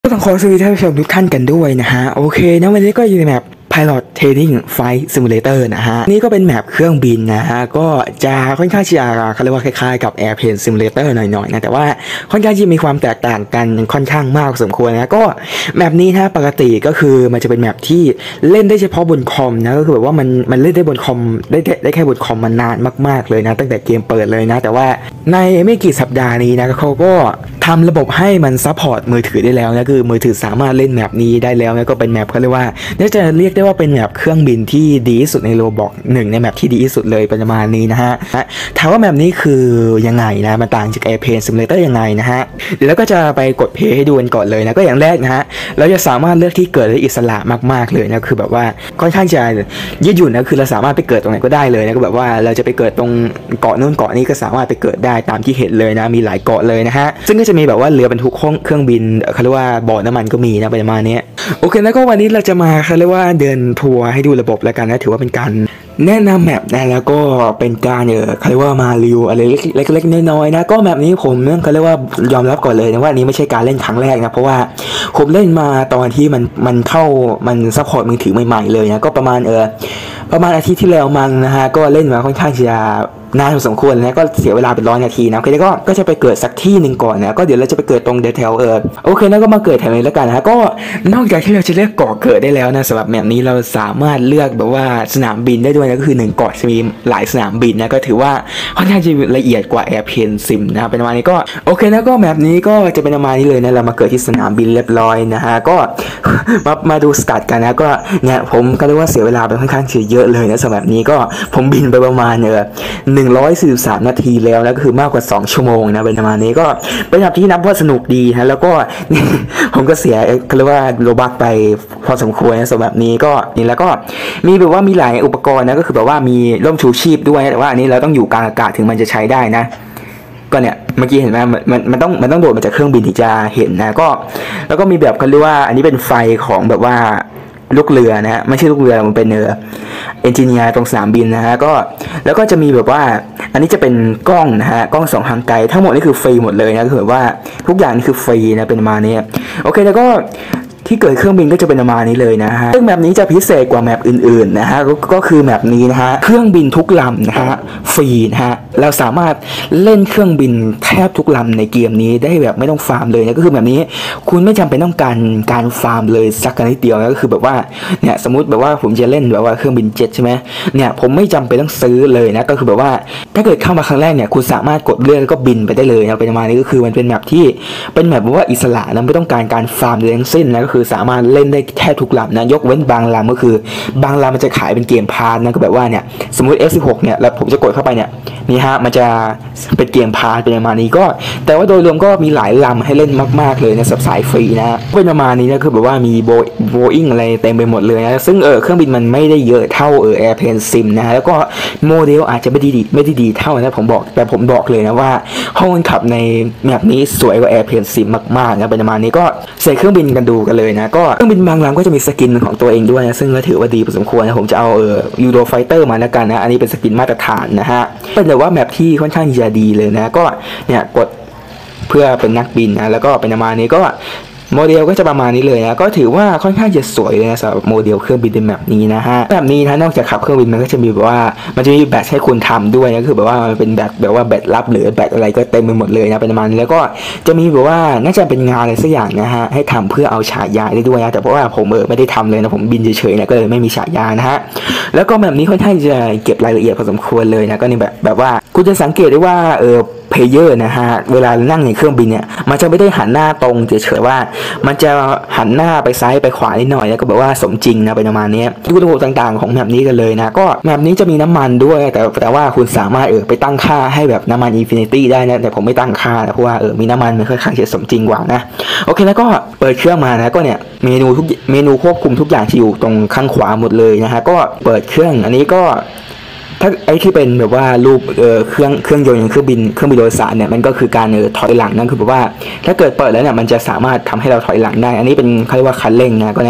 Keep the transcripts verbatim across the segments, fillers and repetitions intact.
ก็ต้องขอสวัสดีท่านผู้ชมทุกท่านกันด้วยนะฮะโอเคนะวันนี้ก็อยู่ในแมป Pilot Training Flight Simulator นะฮะนี่ก็เป็นแมปเครื่องบินนะฮะก็จะค่อนข้างจะเขาเรียกว่าคล้ายๆกับ Airplane Simulator หน่อยๆนะแต่ว่าค่อนข้างที่มีความแตกต่างกันค่อนข้างมากสมควรนะก็แมปนี้นะปกติก็คือมันจะเป็นแมปที่เล่นได้เฉพาะบนคอมนะก็คือแบบว่ามันมันเล่นได้บนคอมได้ได้แค่บนคอมมานานมากๆเลยนะตั้งแต่เกมเปิดเลยนะแต่ว่าในไม่กี่สัปดาห์นี้นะเขาก็ทำระบบให้มันซัพพอร์ตมือถือได้แล้วนะคือมือถือสามารถเล่นแมปนี้ได้แล้วนะก็เป็นแมปเขาเรียกว่าน่าจะเรียกได้ว่าเป็นแมปเครื่องบินที่ดีที่สุดในโรบอกหนึ่งในแมปที่ดีที่สุดเลยประมาณนี้นะฮะถามว่าแมปนี้คือยังไงนะมันต่างจาก Airplane Simulator ยังไงนะฮะเดี๋ยวเราก็จะไปกดเพลย์ให้ดูกันก่อนเลยนะก็อย่างแรกนะฮะเราจะสามารถเลือกที่เกิดได้อิสระมากๆเลยนะคือแบบว่าค่อนข้างจะยืดหยุ่นนะคือเราสามารถไปเกิดตรงไหนก็ได้เลยนะก็แบบว่าเราจะไปเกิดตรงเกาะนู้นเกาะนี้ก็สามารถไปเกิดได้ตามที่เห็นเลยนะมีหลายเกาะเลยนะฮะซึ่งก็จะมีแบบว่าเรือบรรทุกเครื่องบินเขาเรียกว่าบ่อน้ำมันก็มีนะประมาณนี้โอเคแล้วก็วันนี้เราจะมาเขาเรียกว่าเดินทัวร์ให้ดูระบบแล้วกันนะถือว่าเป็นการแนะนำแมปนะแล้วก็เป็นการเออเขาเรียกว่ามารีวิวอะไรเล็กๆน้อยๆนะก็แมปนี้ผมเขาเรียกว่ายอมรับก่อนเลยนะว่านี้ไม่ใช่การเล่นครั้งแรกนะเพราะว่าผมเล่นมาตอนที่มันมันเข้ามันซัพพอร์ตมือถือใหม่ๆเลยนะก็ประมาณเออประมาณอาทิตย์ที่แล้วมั้งนะฮะก็เล่นมาค่อนข้างจะนานพอสมควรนะก็เสียเวลาเป็นร้อยนาทีนะโอเคแล้วก็ก็จะไปเกิดสักที่หนึ่งก่อนนะก็เดี๋ยวเราจะไปเกิดตรงเดลแถวเออโอเคแล้วก็มาเกิดแถวนี้แล้วกันนะก็นอกจากที่เราจะเลือกเกาะเกิดได้แล้วนะสำหรับแมปนี้เราสามารถเลือกแบบว่าสนามบินได้ด้วยนะก็คือหนึ่งเกาะจะมีหลายสนามบินนะก็ถือว่าค่อนข้างจะละเอียดกว่า Airplane Sim นะเป็นประมาณนี้ก็โอเคแล้วก็แมปนี้ก็จะเป็นประมาณนี้เลยนะเรามาเกิดที่สนามบินเรียบร้อยนะฮะก็มามาดูสกัดกันนะก็เนี่ยผมก็เรียกว่าเสียเวลาไปค่อนข้างเยอะเลยนะสำหรับนี้ก็ผมบินไปประมาณเออหนึ่งร้อยสี่สิบสามนาทีแล้วนะก็คือมากกว่าสองชั่วโมงนะเป็นประมาณนี้ก็เป็นแบบที่นับว่าสนุกดีฮะแล้วก็ ผมก็เสียเรียกว่าโลบักไปพอสมควรนะสำหรับนี้ก็นี่แล้วก็มีแบบว่ามีหลายอุปกรณ์นะก็คือแบบว่ามีร่มชูชีพด้วยแต่ว่าอันนี้เราต้องอยู่กลางอากาศถึงมันจะใช้ได้นะก็เนี่ยเมื่อกี้เห็นไหมมันมันต้องมันต้องโดดมาจากเครื่องบินถึงจะเห็นนะก็แล้วก็มีแบบเขาเรียกว่าอันนี้เป็นไฟของแบบว่าลูกเรือนะฮะไม่ใช่ลูกเรือมันเป็นเออเอนจิเนียร์ตรงสนามบินนะฮะก็แล้วก็จะมีแบบว่าอันนี้จะเป็นกล้องนะฮะกล้องสองทางไกลทั้งหมดนี่คือฟรีหมดเลยนะคือแบบว่าทุกอย่างนี่คือฟรีนะเป็นมาเนี่ยโอเคแล้วก็ที่เกิดเครื่องบินก็จะเป็นประมาณนี้เลยนะฮะซึ่งแมปนี้จะพิเศษกว่าแมปอื่นๆนะฮะก็คือแมปนี้นะฮะเครื่องบินทุกลำนะฮะฟรีนะฮะเราสามารถเล่นเครื่องบินแทบทุกลำในเกมนี้ได้แบบไม่ต้องฟาร์มเลยนะก็คือแบบนี้คุณไม่จำเป็นต้องการการฟาร์มเลยสักนิดเดียวนะก็คือแบบว่าเนี่ยสมมติแบบว่าผมจะเล่นแบบว่าเครื่องบินเจ็ตใช่ไหมเนี่ยผมไม่จำเป็นต้องซื้อเลยนะก็คือแบบว่าถ้าเกิดเข้ามาครั้งแรกเนี่ยคุณสามารถกดเลื่อนแล้วก็บินไปได้เลยนะเป็นประมาณนี้ก็คือมันเป็นแมปที่เป็นแมปว่าอิสระนะไม่ต้องการการฟาร์มเลยทั้งสิ้นนะก็คือสามารถเล่นได้แค่ทุกลำนะยกเว้นบางลำก็คือบางลำมันจะขายเป็นเกมพาร์ทนะก็แบบว่าเนี่ยสมมติ เอฟ สิบหก เนี่ยแล้วผมจะกดเข้าไปเนี่ยนี่ฮะมันจะเป็นเกมพาร์ทเป็นประมาณนี้ก็แต่ว่าโดยรวมก็มีหลายลำให้เล่นมากๆเลยนะสำหรับสายฟรีนะเป็นประมาณนี้นะคือแบบว่ามีโบโบอิงอะไรเต็มไปหมดเลยนะซึ่งเออเครื่องบินมันไม่ได้เยอะเท่าเออ Airplane Sim นะฮะแล้วก็โมเดลอาจจะไม่ดีไม่ได้ดีเท่านะผมบอกแต่ผมบอกเลยนะว่าห้องขับในแมปนี้สวยกว่า Airplane Sim มากๆนะเป็นประมาณนี้ก็ใส่เครื่องบินกันดูกันเลยนะก็เครื่องบินบางลำก็จะมีสกินของตัวเองด้วยนะซึ่งก็ถือว่าดีพอสมควรนะผมจะเอาเออยูโรไฟเตอร์มาแล้วกันนะอันนี้เป็นสกินมาตรฐานนะฮะเป็นแต่ว่าแมปที่ค่อนข้างจะดีเลยนะก็เนี่ยกดเพื่อเป็นนักบินนะแล้วก็เป็นประมาณนี้ก็โมเดลก็จะประมาณนี้เลยนะก็ถือว่าค่อนข้างจะสวยเลยนะสำหรับโมเดลเครื่องบินในแบบนี้นะฮะแบบนี้นะนอกจากขับเครื่องบินมันก็จะมีแบบว่ามันจะมีแบตให้คุณทำด้วยนะคือแบบว่ามันเป็นแบตแบบว่าแบตลับหรือแบตอะไรก็เต็มไปหมดเลยนะเป็นประมาณนี้แล้วก็จะมีแบบว่าน่าจะเป็นงานอะไรสักอย่างนะฮะให้ทำเพื่อเอาฉายาได้ด้วยนะแต่เพราะว่าผมเออไม่ได้ทำเลยนะผมบินเฉยๆนะก็เลยไม่มีฉายานะฮะแล้วก็แบบนี้ค่อนข้างจะเก็บรายละเอียดพอสมควรเลยนะก็นี่แบบแบบว่าคุณจะสังเกตได้ว่าเออเพลเยอร์นะฮะเวลานั่งในเครื่องบินเนี่ยมันจะไม่ได้หันหน้าตรงเฉยๆว่ามันจะหันหน้าไปซ้ายไปขวานิดหน่อยแล้วก็แบบว่าสมจริงนะเป็นประมาณนี้ดูระบบต่างๆของแมปนี้กันเลยนะก็แมปนี้จะมีน้ำมันด้วยแต่แต่ว่าคุณสามารถเออไปตั้งค่าให้แบบน้ำมันอินฟินิตี้ได้นะแต่ผมไม่ตั้งค่านะเพราะว่าเออมีน้ำมันมันค่อนข้างจะสมจริงกว่านะโอเคแล้วก็เปิดเครื่องมานะก็เนี่ยเมนูทุกเมนูควบคุมทุกอย่างที่อยู่ตรงข้างขวาหมดเลยนะฮะก็เปิดเครื่องอันนี้ก็ถ้าไอ้ที่เป็นแบบว่ารูปเอ่อเครื่องเครื่องยนต์อย่างเครื่องบินเครื่องบินโดยสารเนี่ยมันก็คือการเออถอยหลังนั่นคือแบบว่าถ้าเกิดเปิดแล้วเนี่ยมันจะสามารถทำให้เราถอยหลังได้อันนี้เป็นเขาเรียกว่าคันเร่งนะก็เนี่ย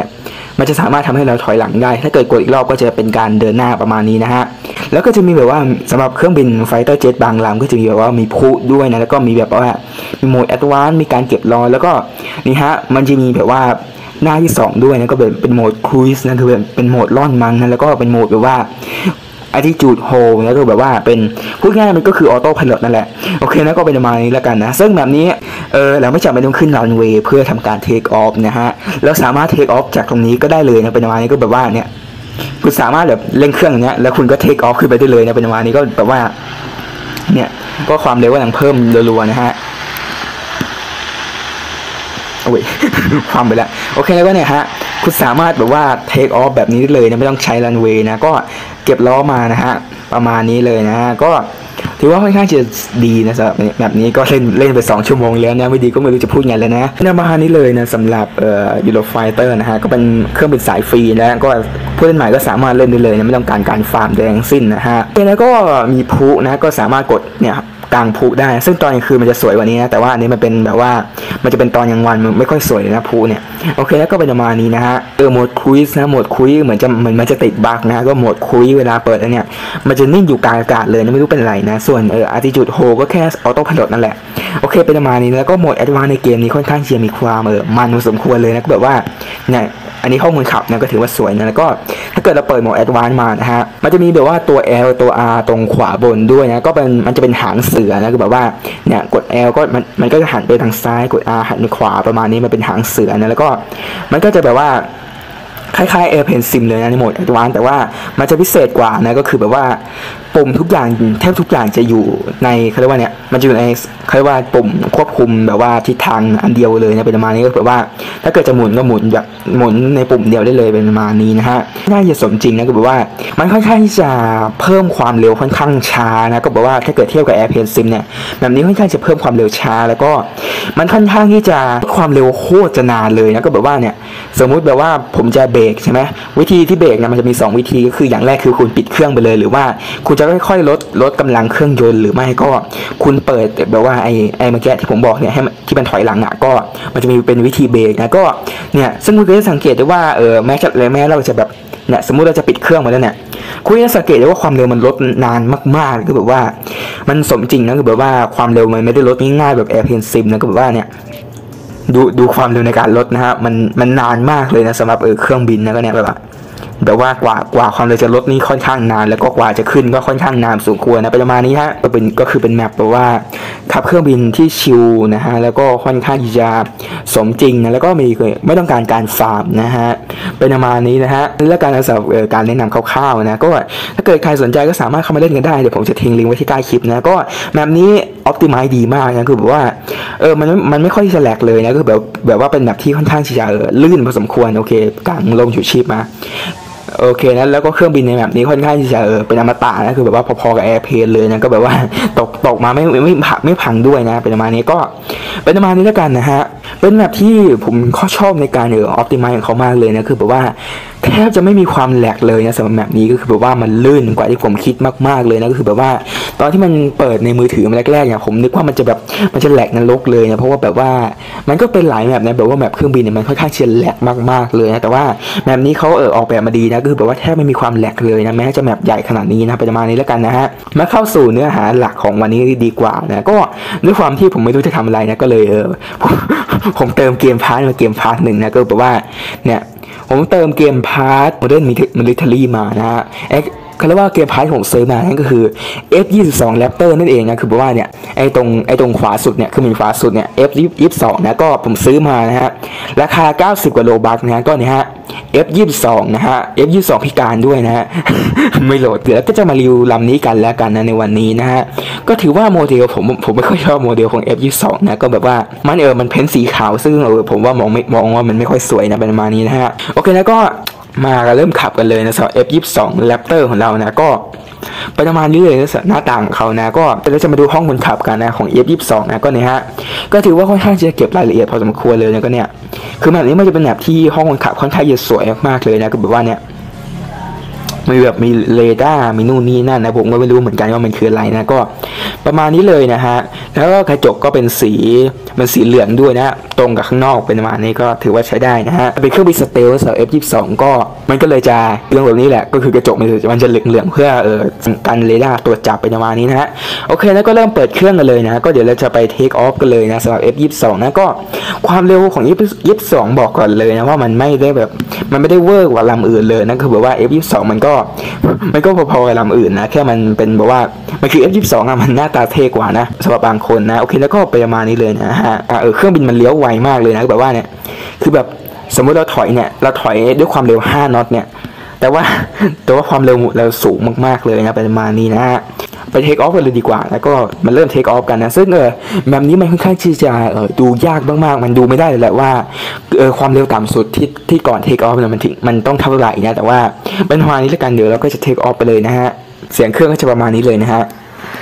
มันจะสามารถทำให้เราถอยหลังได้ถ้าเกิดกดอีกรอบก็จะเป็นการเดินหน้าประมาณนี้นะฮะแล้วก็จะมีแบบว่าสำหรับเครื่องบินไฟเตอร์เจ็ตบางลำก็จะมีแบบว่ามีพุด้วยนะแล้วก็มีแบบว่ามีโหมดแอดวานซ์มีการเก็บรอยแล้วก็นี่ฮะมันจะมีแบบว่าหน้าที่สองด้วยนะก็เป็นเป็นโหมดครูซนะคือเป็นเป็นโหมดล่อนมังนะแล้วก็เป็นโหมดแบบว่าattitude hold แล้วก็แบบว่าเป็นพูดง่ายมันก็คือออโต้พายโนั่นแหละโอเคนะก็เป็นประมาณนี้แล้วกันนะซึ่งแบบนี้เออเราไม่จำเป็นต้องขึ้นรันเวย์เพื่อทำการเทคออฟนะฮะเราสามารถเทคออฟจากตรงนี้ก็ได้เลยนะเป็นประมาณนี้ก็แบบว่าเนี่ยคุณสามารถแบบเร่งเครื่องอย่างเงี้ยแล้วคุณก็เทคออฟขึ้นไปได้เลยนะเป็นประมาณนี้ก็แบบว่าเนี่ยก็ความเร็วกำลังเพิ่มรัวๆนะฮะโอ้ย ความไปแล้วโอเคแล้วก็เนี่ยฮะคุณสามารถแบบว่าเทคออฟแบบนี้ได้เลยนะไม่ต้องใช้รันเวย์นะก็เก็บล้อมานะฮะประมาณนี้เลยนะฮะก็ถือว่าค่อนข้างจะดีนะสำหรับแบบนี้ก็เล่นเล่นไปสองชั่วโมงแล้วนะไม่ดีก็ไม่รู้จะพูดไงแล้วนะประมาณนี้เลยนะสำหรับเอ่อยูโรไฟเตอร์นะฮะก็เป็นเครื่องบินสายฟรีนะก็ผู้เล่นใหม่ก็สามารถเล่นได้เลยนะไม่ต้องการการฟาร์มแดงสิ้นนะฮะแล้วก็มีพลุนะก็สามารถกดเนี่ยกลางพลุได้ซึ่งตอนกลางคืนมันจะสวยกว่านี้นะแต่ว่าอันนี้มันเป็นแบบว่ามันจะเป็นตอนกลางวันมันไม่ค่อยสวยนะพลุเนี่ยโอเคแล้วก็เป็นประมาณนี้นะฮะเออโหมดคุยส์นะโหมดคุยเหมือนจะเหมือนมันจะติดบั๊กนะก็โหมดคุยเวลาเปิดแล้วเนี่ยมันจะนิ่งอยู่กลางอากาศเลยนะไม่รู้เป็นไรนะส่วนเออ attitude hold ก็แค่ออโต้พายโนั่นแหละโอเคเป็นประมาณนี้แล้วก็โหมด advance ในเกมนี้ค่อนข้างจะมีความเออมันพอสมควรเลยนะก็แบบว่าเนี่ยอันนี้ข้อมูลขับนะก็ถือว่าสวยนะแล้วก็ถ้าเกิดเราเปิดโหมด advance มานะฮะมันจะมีแบบว่าตัว L ตัว R ตรงขวาบนด้วยนะก็เป็นมันจะเป็นหางเสือนะคือแบบว่าเนี่ยกด L ก็มันมันก็จะหันไปทางซ้ายกด R หันไปขวาประมาณนี้มันเป็นหางเสือนะแล้วก็มันก็จะแบบว่าคล้ายๆ Airplane Sim เลยนะในโหมด Advance แต่ว่ามันจะพิเศษกว่านะก็คือแบบว่าปุ่มทุกอย่างแทบทุกอย่างจะอยู่ในเขาเรียกว่าเนี่ยมันจะอยู่ในเขาเรียกว่าปุ่มควบคุมแบบว่าทิศทางอันเดียวเลยนะเป็นประมาณนี้ก็แบบว่าถ้าเกิดจะหมุนก็หมุนแบบหมุนในปุ่มเดียวได้เลยเป็นประมาณนี้นะฮะน่าจะสมจริงนะก็แบบว่ามันค่อนข้างที่จะเพิ่มความเร็วค่อนข้างช้านะก็แบบว่าถ้าเกิดเทียบกับ Airplane Sim เนี่ยแบบนี้ค่อนข้างจะเพิ่มความเร็วช้าแล้วก็มันค่อนข้างที่จะความเร็วโคตรจะนานเลยนะก็แบบว่าเนี่ยสมมุติแบบว่าผมจะเบรกใช่ไหมวิธีที่เบรกเนี่ยมันจะมีสองวิธีก็คืออย่างแรกคือคุณปิดเครื่องไปเลยหรือว่าคุณจะค่อยๆลดลดกำลังเครื่องยนต์หรือไม่ก็คุณเปิดแบบว่าไอ้ไอ้เมื่อกี้ที่ผมบอกเนี่ยให้ที่มันถอยหลังอ่ะก็มันจะมีเป็นวิธีเบรกนะก็เนี่ยซึ่งคุณก็จะสังเกตได้ว่าเออแม้จะแม้เราจะแบบเนี่ยสมมุติเราจะปิดเครื่องมาแล้วเนี่ยคุณจะสังเกตได้ว่าความเร็วมันลดนานมากๆคือแบบว่ามันสมจริงนะคือแบบว่าความเร็วมันไม่ได้ลดง่ายๆแบบ Airplane Sim นะก็แบบว่าเนี่ยดูดูความเร็วในการลดนะฮะมันมันนานมากเลยนะสำหรับเออเครื่องบินนะก็เนี่ยแบบว่าแบบว่ากว่ากว่าความเร็วจะลดนี่ค่อนข้างนานแล้วก็กว่าจะขึ้นก็ค่อนข้างนานสูงควรนะประมาณนี้ฮะก็เป็นก็คือเป็นแมปแบบว่าขับเครื่องบินที่ชิลนะฮะแล้วก็ค่อนข้างที่จะสมจริงนะแล้วก็มีไม่ต้องการการฟาร์มนะฮะเป็นประมาณนี้นะฮะและการสำหรับการแนะนำคร่าวๆนะก็ถ้าเกิดใครสนใจก็สามารถเข้ามาเล่นกันได้เดี๋ยวผมจะทิ้งลิงก์ไว้ที่ใต้คลิปนะก็แมปนี้ออ p ติไมซ์ดีมากนะคือแบบว่าเออมันมันไม่ค่อยจะแหลกเลยนะคือแบบแบบว่าเป็นแบบที่ค่อนข้างที่จะลื่นพอสมควรโอเคกลางลมชูชีพมาโอเคนะแล้วก็เครื่องบินในแบบนี้ค่อนข้างที่จะเออเป็นอมตะนะคือแบบว่าพอๆกับแอร์เพลนเลยนะก็แบบว่าตกตกมาไม่ไม่ไม่ผักไม่พังด้วยนะเป็นประมาณนี้ก็เป็นประมาณนี้แล้วกันนะฮะเป็นแบบที่ผมข้อชอบในการเออออ p ติไมซ์ของเขามากเลยนะคือแบบว่าแทบจะไม่มีความแหลกเลยนะสำหรับแบบนี้ก็คือแบบว่ามันลื่นกว่าที่ผมคิดมากๆเลยนะก็คือแบบว่าตอนที่มันเปิดในมือถือมาแรกๆเนี่ยผมนึกว่ามันจะแบบมันจะแหลกนรกเลยนะเพราะว่าแบบว่ามันก็เป็นหลายแบบนะแบบว่าแบบเครื่องบินเนี่ยมันค่อนข้างจะแหลกมากๆเลยนะแต่ว่าแบบนี้เขาเออออกแบบมาดีนะก็คือแบบว่าแทบไม่มีความแหลกเลยนะแม้จะแบบใหญ่ขนาดนี้นะประมาณนี้แล้วกันนะฮะมาเข้าสู่เนื้อหาหลักของวันนี้ดีกว่านะก็ด้วยความที่ผมไม่รู้จะทำอะไรนะก็เลยเออผมเติมเกมพาร์ทมาเกมพาร์ทหนึ่งนะก็แบบว่าเนี่ยผมเติมเกมพาร์ท Modern Military มานะฮะเขาเรียกว่าเกมพาร์ทของเซิร์ฟมานั่นก็คือ เอฟ ยี่สิบสอง Raptor นั่นเองนะคือแบบว่าเนี่ยไอ้ตรงไอ้ตรงขวาสุดเนี่ยคือมันขวาสุดเนี่ย เอฟ ยี่สิบสอง นะก็ผมซื้อมานะฮะราคาเก้าสิบกว่าโลบัคนะฮะก็เนี่ยฮะ เอฟ ยี่สิบสอง นะฮะ เอฟ ยี่สิบสอง พิการด้วยนะฮะ ไม่โหลดเดี๋ยวก็จะมารีวิวลำนี้กันแล้วกันนะในวันนี้นะฮะก็ถือว่าโมเดลผมผมไม่ค่อยชอบโมเดลของ เอฟ ยี่สิบสอง นะก็แบบว่ามันเออมันเพ้นสีขาวซึ่งเออผมว่ามองไม่มองว่ามันไม่ค่อยสวยนะประมาณนี้นะฮะโอเคแล้วก็มาเริ่มขับกันเลยนะสำหรับ เอฟ ยี่สิบสอง Raptor ของเรานะก็ประมาณนี้เลยนะหน้าต่างของเขานะก็เราจะมาดูห้องคนขับกันนะของ เอฟ ยี่สิบสอง นะก็เนี่ยฮะก็ถือว่าค่อนข้างจะเก็บรายละเอียดพอสมควรเลยนะก็เนี่ยคือแบบนี้มันจะเป็นแบบที่ห้องคนขับค่อนข้างจะสวยมากๆเลยนะก็แบบว่าเนี่ยมีแบบมีเรดาร์มีนู่นนี่นั่นนะผมก็ไม่รู้เหมือนกันว่ามันคืออะไรนะก็ประมาณนี้เลยนะฮะแล้วก็กระจกก็เป็นสีมันสีเหลืองด้วยนะตรงกับข้างนอกเป็นประมาณนี้ก็ถือว่าใช้ได้นะฮะเป็นเครื่องบินสเตลส์ เอฟ ยี่สิบสอง ก็มันก็เลยจะเรื่องแบบนี้แหละก็คือกระจกมันจะเหลืองๆเพื่อเออกันเรดาร์ตรวจจับเป็นประมาณนี้นะฮะโอเคแล้วก็เริ่มเปิดเครื่องกันเลยนะก็เดี๋ยวเราจะไปเทคออฟกันเลยนะสำหรับ เอฟ ยี่สิบสอง นะก็ความเร็วของ เอฟ ยี่สิบสอง บอกก่อนเลยนะว่ามันไม่ได้แบบมันไม่ได้เวอร์กว่าลำอื่นเลยนะคือแบบว่า เอฟ ยี่สิบสอง มันก็มันก็พอๆกับลำอื่นนะแค่มันเป็นแบบว่ามันคือ เอฟ ยี่สิบสอง อ่ะมันหน้าตาเท่กว่านะสำหรับบางคนนะโอเคแล้วก็ประมาณนี้เลยนะฮะเออเครื่องบินมันเลี้ยวไวมากเลยนะแบบว่าเนี่ยคือแบบสมมุติเราถอยเนี่ยเราถอยด้วยความเร็วห้าน็อตเนี่ยแต่ว่าแต่ว่าความเร็วเราสูงมากๆเลยนะประมาณนี้นะฮะไปเทคออฟกันเลยดีกว่าแล้วก็มันเริ่มเทคออฟกันนะซึ่งเออแบบนี้มันค่อนข้างที่จะเออดูยากมากๆมันดูไม่ได้เลยแหละว่าเออความเร็วต่ำสุดที่ที่ก่อนเทคออฟเนี่ยมันถึงมันต้องเท่าไหร่นะแต่ว่าเป็นประมาณนี้แล้วกันเดี๋ยวเราก็จะเทคออฟไปเลยนะฮะเสียงเครื่องก็จะประมาณนี้เลยนะฮะ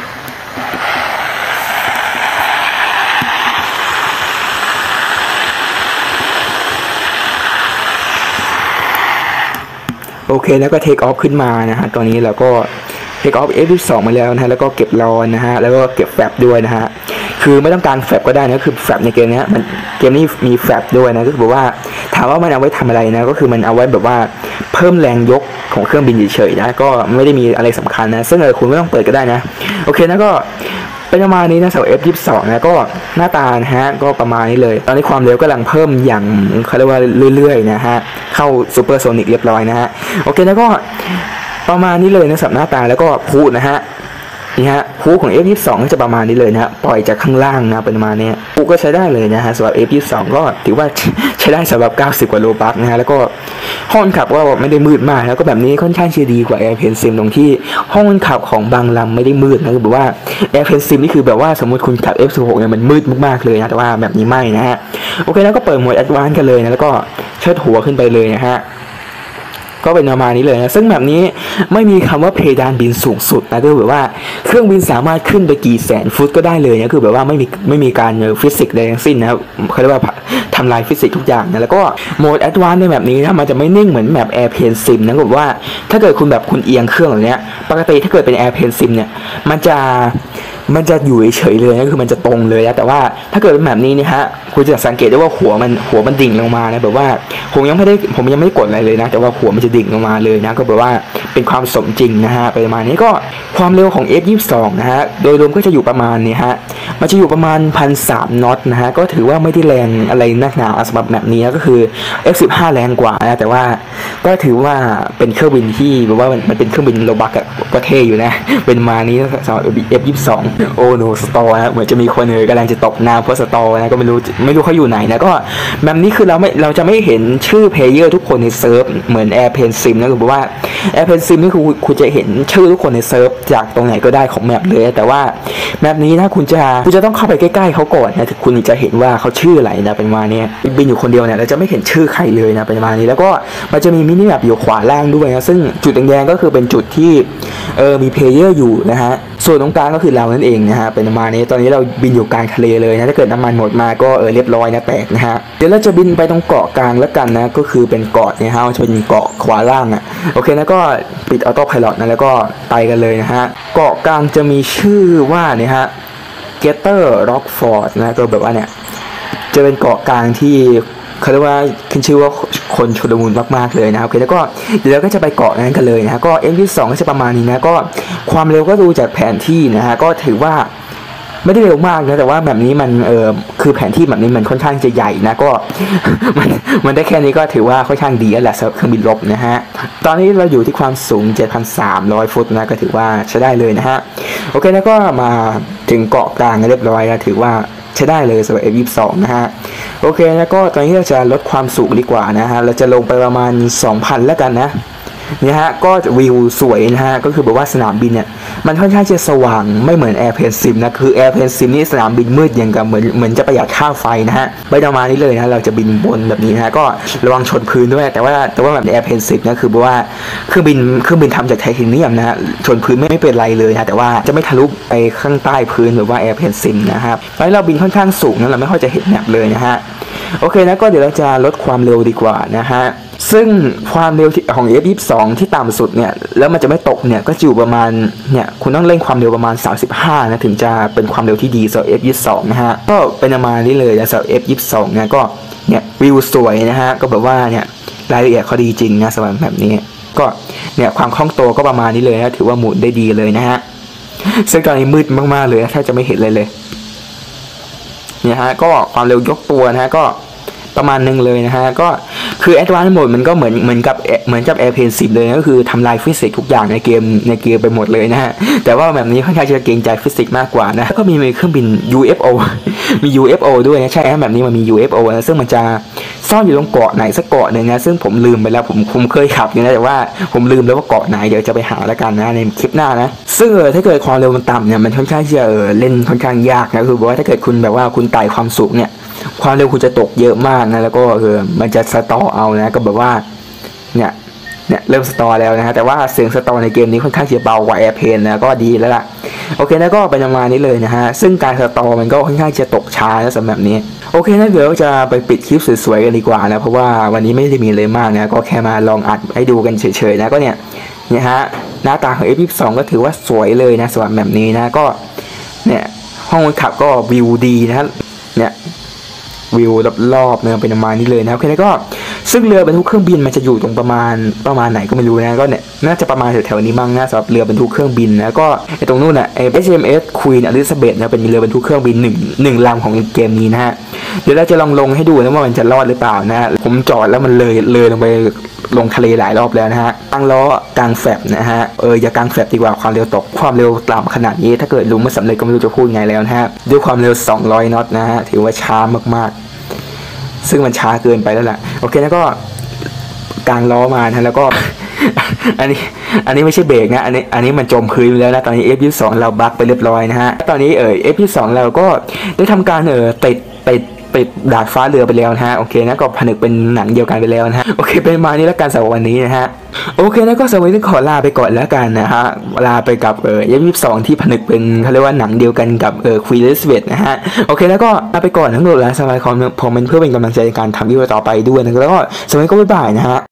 โอเคแล้วก็เทคออฟขึ้นมานะฮะตอนนี้เราก็เทคออฟ เอฟ ยี่สิบสอง มาแล้วนะฮะแล้วก็เก็บรอนนะฮะแล้วก็เก็บแฟบด้วยนะฮะคือไม่ต้องการแฟบก็ได้นะคือแฟบในเกมนี้มันเกมนี้มีแฟบด้วยนะก็คือว่าถามว่ามันเอาไว้ทำอะไรนะก็คือมันเอาไว้แบบว่าเพิ่มแรงยกของเครื่องบินเฉยๆนะก็ไม่ได้มีอะไรสำคัญนะซึ่งเออคุณไม่ต้องเปิดก็ได้นะโอเคแล้วก็เป็นประมาณนี้นะสำหรับ เอฟ ยี่สิบสอง นะก็หน้าตานะฮะก็ประมาณนี้เลยตอนนี้ความเร็วกำลังเพิ่มอย่างเขาเรียกว่าเรื่อยๆนะฮะเข้าซูเปอร์โซนิกเรียบร้อยนะฮะโอเคแล้วก็ประมาณนี้เลยนะสำหรับหน้าตาแล้วก็พูดนะฮะนี่ฮะพูของ เอฟ ยี่สิบสอง ก็จะประมาณนี้เลยนะฮะปล่อยจากข้างล่างนะเป็นประมาณนี้พูก็ใช้ได้เลยนะฮะสำหรับ เอฟ ยี่สิบสอง ก็ถือว่าใช้ได้สำหรับเก้าสิบกว่าโลบัคนะฮะแล้วก็ห้องขับก็ไม่ได้มืดมากแล้วก็แบบนี้ค่อนข้างจะดีกว่า Airplane Sim ตรงที่ห้องขับของบางลำไม่ได้มืดนะคือแบบว่า Airplane Sim นี่คือแบบว่าสมมติคุณขับ เอฟ สิบหก เนี่ยมันมืดมากๆเลยนะแต่ว่าแบบนี้ไม่นะฮะโอเคแล้วก็เปิดโหมด Advanced กันเลยนะแล้วก็เชิดหัวขึ้นไปเลยนะฮะก็เป็นประมาณนี้เลยนะซึ่งแบบนี้ไม่มีคำว่าเพดานบินสูงสุดนะคือแบบว่าเครื่องบินสามารถขึ้นไปกี่แสนฟุตก็ได้เลยนะคือแบบว่าไม่มีไม่มีการฟิสิกส์ใดทั้งสิ้นนะครับเขาเรียกว่าทำลายฟิสิกส์ทุกอย่างนะแล้วก็โหมดแอดวานซ์ในแบบนี้นะมันจะไม่นิ่งเหมือนแบบ Airplane Sim นะแบบว่าถ้าเกิดคุณแบบคุณเอียงเครื่องแบบนี้ปกติถ้าเกิดเป็น Airplane Sim เนี่ยมันจะมันจะอยู่เฉยเลยนะคือมันจะตรงเลยนะแต่ว่าถ้าเกิดเป็นแบบนี้นี่ฮะคุณจะสังเกตได้ว่าหัวมันหัวมันดิ่งลงมานะแบบว่าผมยังไม่ได้ผมยังไม่ได้กดอะไรเลยนะแต่ว่าหัวมันจะดิ่งลงมาเลยนะก็แบบว่าเป็นความสมจริงนะฮะประมาณนี้ก็ความเร็วของ เอฟ ยี่สิบสอง นะฮะโดยรวมก็จะอยู่ประมาณนี้ฮะมันจะอยู่ประมาณ หนึ่งพันสามร้อย น็อตนะฮะก็ถือว่าไม่ได้แรงอะไรนักหนาสำหรับแบบนี้ก็คือ เอฟ สิบห้า แรงกว่านะแต่ว่าก็ถือว่าเป็นเครื่องบินที่แบบว่ามันเป็นเครื่องบินโลบักก็เท่อยู่นะเป็นมานี้สำหรับ เอฟ ยี่สิบสอง โอ้โนสตอร์นะเหมือนจะมีคนเออกำลังจะตกน้ำเพราะสตอร์นะก็ไม่รู้ไม่รู้เขาอยู่ไหนนะก็แบบนี้คือเราไม่เราจะไม่เห็นชื่อเพลเยอร์ทุกคนในเซิร์ฟเหมือน Airplane Sim นะคือว่า Airplane Sim นี่คือคุณจะเห็นชื่อทุกคนในเซิร์ฟจากตรงไหนก็ได้ของแมปเลยแต่ว่าแมปนี้นะคุณจะคุณจะต้องเข้าไปใกล้ๆเขาก่อนนะคุณจะเห็นว่าเขาชื่ออะไรนะเป็นมาเนี่ยบินอยู่คนเดียวเนี่ยเราจะไม่เห็นชื่อใครเลยนะเป็นมานี้แล้วก็มันจะมีมินิแมปอยู่ขวาล่างด้วยนะซึ่งจุดแดงๆก็คือเป็นจุดที่เออมีเพลเยอร์อยู่นะฮะส่วนตรงกลางก็คือเรานั่นเองนะฮะเป็นประมาณนี้ตอนนี้เราบินอยู่กลางทะเลเลยนะถ้าเกิดน้ำมันหมดมาก็เออเรียบร้อยนะแตกนะฮะเดี๋ยวเราจะบินไปตรงเกาะกลางแล้วกันนะก็คือเป็นเกาะเนี่ยฮะจะเป็นเกาะขวาล่างอ่ะโอเคนะก็ปิดออโต้ไพลอตนะแล้วก็ไปกันเลยนะฮะเกาะกลางจะมีชื่อว่าเนี่ยฮะเกเตอร์ร็อกฟอร์ดนะก็แบบว่าเนี่ยจะเป็นเกาะกลางที่เขาเรียกว่าขึ้นชื่อว่าคนชุลมุนมากๆเลยนะครับโอเคแล้วก็เดี๋ยวเราก็จะไปเกาะนั้นกันเลยนะก็ เอ็ม ยี่สิบสอง ก็จะประมาณนี้นะก็ความเร็วก็ดูจากแผนที่นะฮะก็ถือว่าไม่ได้เร็วมากนะแต่ว่าแบบนี้มันเออคือแผนที่แบบนี้มันค่อนข้างจะใหญ่นะก็มันมันได้แค่นี้ก็ถือว่าค่อนข้างดีแล้วแหละสำหรับเครื่องบินรบนะฮะตอนนี้เราอยู่ที่ความสูง เจ็ดพันสามร้อย ฟุตนะก็ถือว่าใช้ได้เลยนะฮะโอเคแล้วก็มาถึงเกาะกลางเรียบร้อยแล้วถือว่าใช้ได้เลยสำหรับ เอฟ ยี่สิบสอง นะฮะโอเคแล้วก็ตอนนี้เราจะลดความสูงดีกว่านะฮะเราจะลงไปประมาณ สองพัน แล้วกันนะนี่ฮะก็วิวสวยนะฮะก็คือแบบว่าสนามบินเนี่ยมันค่อนข้างจะสว่างไม่เหมือน Airplane Sim นะคือ Airplane Sim นี่สนามบินมืดอย่างกับเหมือนเหมือนจะประหยัดค่าไฟนะฮะไม่ประมาณนี้เลยนะเราจะบินบนแบบนี้นะฮะก็ระวังชนพื้นด้วยแต่ว่าแต่ว่าแบบ Airplane Sim นะคือแบบว่าเครื่องบินเครื่องบินทำจากไทเทเนียมนะฮะชนพื้นไม่ไม่เป็นไรเลยนะแต่ว่าจะไม่ทะลุไปข้างใต้พื้นแบบว่า Airplane Sim นะครับตอนนี้เราบินค่อนข้างสูงนะเราไม่ค่อยจะเห็นแมปเลยนะฮะโอเคนะก็เดี๋ยวเราจะลดความเร็วดีกว่านะฮะซึ่งความเร็วของ เอฟ ยี่สิบสอง ที่ต่ำสุดเนี่ยแล้วมันจะไม่ตกเนี่ยก็อยู่ประมาณเนี่ยคุณต้องเร่งความเร็วประมาณสามสิบห้านะถึงจะเป็นความเร็วที่ดีสำหรับ เอฟ ยี่สิบสอง นะฮะก็เป็นประมาณนี้เลยนะสำหรับ เอฟ ยี่สิบสอง เนี่ยก็เนี่ยวิวสวยนะฮะก็แบบว่าเนี่ยรายละเอียดเขาดีจริงนะสำหรับแบบนี้ก็เนี่ยความคล่องตัวก็ประมาณนี้เลยนะถือว่าหมุนได้ดีเลยนะฮะซึ่งตอนนี้มืดมากๆเลยแทบจะไม่เห็นเลยเลยเนี่ยฮะก็ความเร็วยกตัวนะฮะก็ประมาณนึงเลยนะฮะก็คือ Advanced Mode มันก็เหมือนเหมือนกับเหมือนกับ Airplane สิบเลยก็คือทำลายฟิสิกส์ทุกอย่างในเกมในเกมไปหมดเลยนะฮะแต่ว่าแบบนี้ค่อนข้างจะเกรงใจฟิสิกส์มากกว่านะก็มีเครื่องบิน ยู เอฟ โอ มี ยู เอฟ โอ ด้วยนะใช่แบบนี้มันมี ยู เอฟ โอ นะซึ่งมันจะซ่อนอยู่ตรงเกาะไหนสักเกาะหนึ่งนะซึ่งผมลืมไปแล้วผมผมเคยขับอยู่นะแต่ว่าผมลืมแล้วว่าเกาะไหนเดี๋ยวจะไปหาแล้วกันนะในคลิปหน้านะซึ่งเออถ้าเกิดความเร็วมันต่ำเนี่ยมันค่อนข้างจะเออเล่นค่อนข้างยากนะคือว่าถ้าเกิดคุณแบบว่าคุณไต่ความสูงเนี่ยความเร็วคุณจะตกเยอะมากนะแล้วก็เออมันจะสตอเอานะก็แบบว่าเนี่ยเนี่ยเริ่มสตอแล้วนะฮะแต่ว่าเสียงสตอในเกมนี้ค่อนข้างจะเบากว่า Airplane นะก็ดีแล้วล่ะโอเคนะก็เป็นประมาณนี้เลยนะฮะซึ่งการสตอมันก็ค่อนข้างจะตกช้านะสำหรับนี้โอเคนะเดี๋ยวจะไปปิดคลิปสวยๆกันดีกว่านะเพราะว่าวันนี้ไม่ได้มีเลยมากนะก็แค่มาลองอัดให้ดูกันเฉยๆนะก็เนี่ยเนี่ยฮะหน้าตาของ เอฟ ยี่สิบสอง ก็ถือว่าสวยเลยนะสำหรับแบบนี้นะก็เนี่ยห้องคนขับก็วิวดีนะเนี่ยวิวรอบๆเนี่ยเป็นประมาณนี้เลยนะโอเคแล้วก็ซึ่งเรือบรรทุกเครื่องบินมันจะอยู่ตรงประมาณประมาณไหนก็ไม่รู้นะก็เนี่ยน่าจะประมาณแถวๆนี้มั้งนะสำหรับเรือบรรทุกเครื่องบินนะก็ไอ้ตรงนู้นอ่ะไอ้ เอช เอ็ม เอส Queen Elizabeth นะเป็นเรือบรรทุกเครื่องบินหนึ่งหนึ่งลำของเกมนี้นะฮะเดี๋ยวเราจะลองลงให้ดูนะว่ามันจะรอดหรือเปล่านะผมจอดแล้วมันเลยเลยลงไปลงทะเลหลายรอบแล้วนะฮะตั้งล้อกลางแฟบนะฮะเอออย่ากลางแฟบดีกว่าความเร็วตกความเร็วต่ำขนาดนี้ถ้าเกิดลุงไม่สำเร็จก็ไม่รู้จะพูดไงแล้วนะฮะด้วยความเร็วสองร้อยน็อตนะฮะถือว่าช้ามากๆซึ่งมันช้าเกินไปแล้วล่ะโอเคแล้วก็กลางล้อมานะแล้วก็ อันนี้อันนี้ไม่ใช่เบรกนะอันนี้อันนี้มันจมพื้นแล้วนะตอนนี้ เอฟ ยี่สิบสอง เราบั๊กไปเรียบร้อยนะฮะตอนนี้เออ เอฟ ยี่สิบสอง เราก็ได้ทำการเออติดติดติดดาดฟ้าเรือไปแล้วนะฮะโอเคนะก็ผนึกเป็นหนังเดียวกันไปแล้วนะฮะโอเคเป็นมานี้แล้วกันสำหรับวันนี้นะฮะโอเคนะก็สวัสดีขอลาไปก่อนแล้วกันนะฮะลาไปกับเออ เอฟ ยี่สิบสอง ที่ผนึกเป็นเขาเรียกว่าหนังเดียวกันกับเออ Queen Elizabeth นะฮะโอเคแล้วก็ลาไปก่อนทั้งหมดแล้วสำหรับคอมเมนต์เพื่อเป็นกำลังใจในการทำวิดีโอต่อไปด้วยนะแล้วก็สวัสดีก็บ๊ายบายนะฮะ